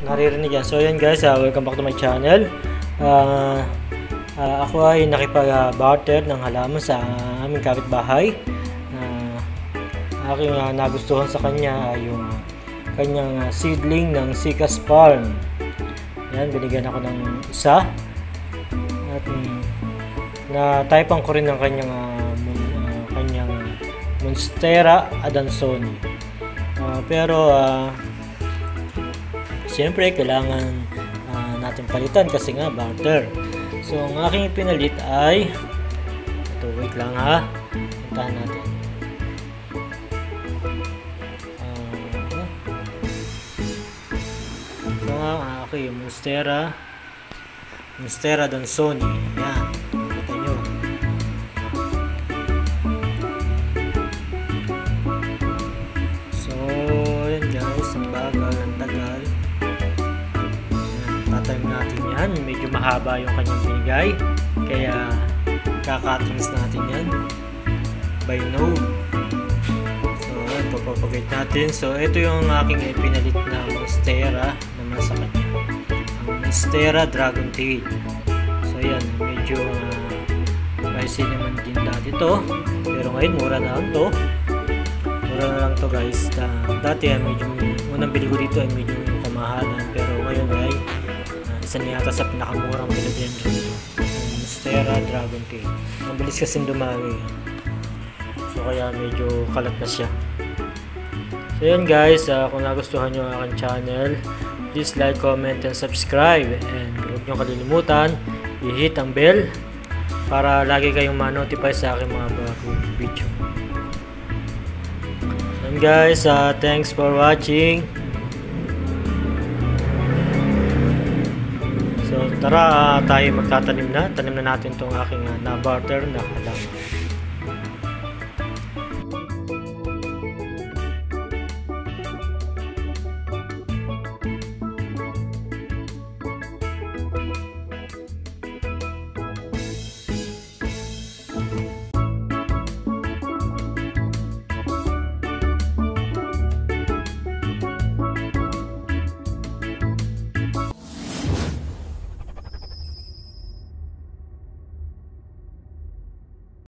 naririnig yan. So yan guys, welcome back to my channel. Ako ay nakipag-barter ng halaman sa aming kapitbahay. Aking nagustuhan sa kanya ay yung kanyang seedling ng Sikas Palm. Yan, binigyan ako ng isa. At na-typean ko rin ng kanyang Monstera Adansoni. Pero siyempre kailangan natin palitan kasi nga barter. So ang aking pinalit ay ito, wait lang ha, puntahan natin. So ang aking Monstera Adansoni. Yan, kita nyo. Tatime natin yan, medyo mahaba yung kanyang binigay, kaya kakatrings natin yan by node. So ito, papagayt natin. So ito yung aking pinalit na Monstera naman sa kanya, ang Monstera Dragon Tail. So yan, medyo pricey naman din dati to, pero ngayon mura na lang to. Mura na lang to guys. Dati medyo unang bili ko dito ay medyo kamahalan, pero ngayon ay isa na yata sa pinakamurang binibili dito, Monstera Dragon Tail. Mabilis kasi dumami, so kaya medyo kalat na siya. So yan guys, kung nagustuhan nyo ang aking channel, please like, comment, and subscribe, and huwag nyo kalilimutan i-hit ang bell para lagi kayong ma-notify sa aking mga bagong video. And guys, thanks for watching. So tara, tayo magtatanim na. Tanim na natin itong aking na-barter na halaman.